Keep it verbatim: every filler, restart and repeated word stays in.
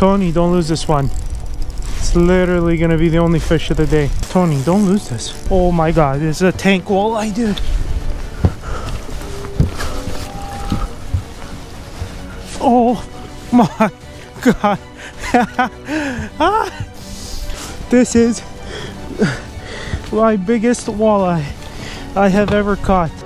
Tony, don't lose this one. It's literally gonna be the only fish of the day. Tony, don't lose this. Oh my god, this is a tank walleye, dude. Oh my god. Ah, this is my biggest walleye I have ever caught.